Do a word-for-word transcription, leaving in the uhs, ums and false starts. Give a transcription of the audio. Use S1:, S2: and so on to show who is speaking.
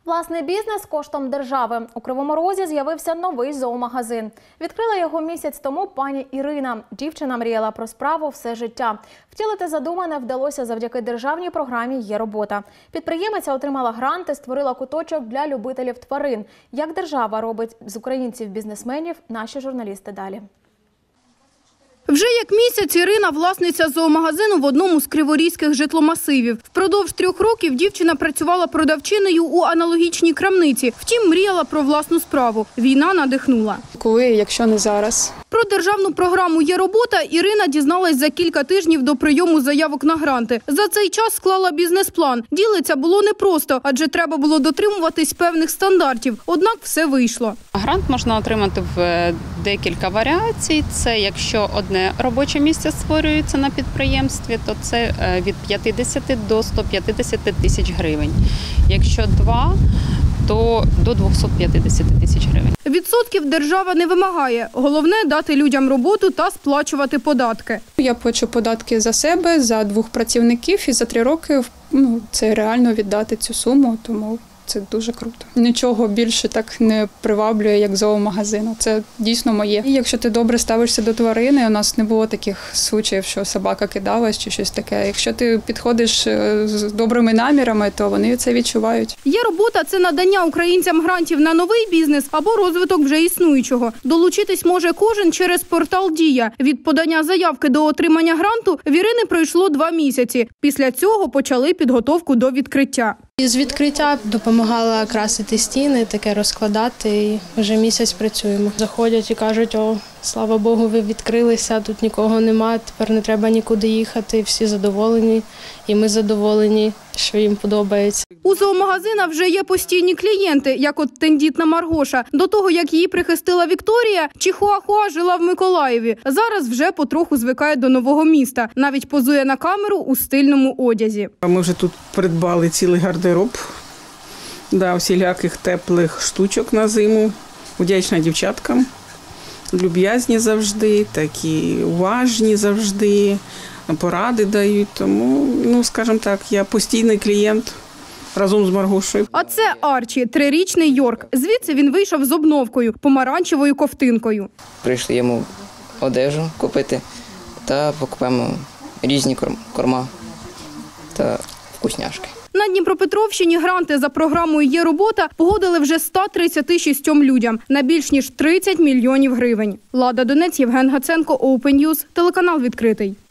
S1: Власний бізнес коштом держави. У Кривому Розі з'явився новий зоомагазин. Відкрила його місяць тому пані Ірина. Дівчина мріяла про справу все життя. Втілити задумане вдалося завдяки державній програмі «Є робота». Підприємиця отримала гранти, створила куточок для любителів тварин. Як держава робить з українців-бізнесменів, наші журналісти далі.
S2: Вже як місяць Ірина – власниця зоомагазину в одному з криворізьких житломасивів. Впродовж трьох років дівчина працювала продавчиною у аналогічній крамниці. Втім, мріяла про власну справу. Війна надихнула.
S3: Коли, якщо не зараз.
S2: Про державну програму «Є робота» Ірина дізналась за кілька тижнів до прийому заявок на гранти. За цей час склала бізнес-план. Ділиться було непросто, адже треба було дотримуватись певних стандартів. Однак все вийшло.
S4: Грант можна отримати в декілька варіацій. Це якщо одне робоче місце створюється на підприємстві, то це від п'ятдесят до ста п'ятдесяти тисяч гривень. Якщо два, то до двохсот п'ятдесяти тисяч гривень.
S2: Відсотків держава не вимагає. Головне – дати людям роботу та сплачувати податки.
S3: Я плачу податки за себе, за двох працівників і за три роки ну, це реально віддати цю суму, тому це дуже круто. Нічого більше так не приваблює, як зоомагазин. Це дійсно моє. І якщо ти добре ставишся до тварини, у нас не було таких случаїв, що собака кидалась чи щось таке. Якщо ти підходиш з добрими намірами, то вони це відчувають.
S2: Є робота – це надання українцям грантів на новий бізнес або розвиток вже існуючого. Долучитись може кожен через портал «Дія». Від подання заявки до отримання гранту в Ірини пройшло два місяці. Після цього почали підготовку до відкриття.
S5: З відкриття допомагала красити стіни, таке розкладати, і вже місяць працюємо. Заходять і кажуть: о, слава Богу, ви відкрилися, тут нікого немає, тепер не треба нікуди їхати, всі задоволені, і ми задоволені, що їм подобається.
S2: У зоомагазина вже є постійні клієнти, як от тендітна Маргоша. До того, як її прихистила Вікторія, Чихуахуа жила в Миколаєві. Зараз вже потроху звикає до нового міста. Навіть позує на камеру у стильному одязі.
S6: Ми вже тут придбали цілий гардероб, да, всіляких теплих штучок на зиму. Вдячна дівчаткам. Люб'язні завжди, такі уважні завжди, поради дають. Тому, ну, скажімо так, я постійний клієнт разом з Маргошею.
S2: А це Арчі, трирічний Йорк. Звідси він вийшов з обновкою, помаранчевою ковтинкою.
S7: Прийшли йому одежу купити та покупаємо різні корма та вкусняшки.
S2: На Дніпропетровщині гранти за програмою «Є робота» погодили вже ста тридцяти шістьом людям на більш ніж тридцять мільйонів гривень. Лада Донець, Євген Гаценко, Open News, телеканал «Відкритий».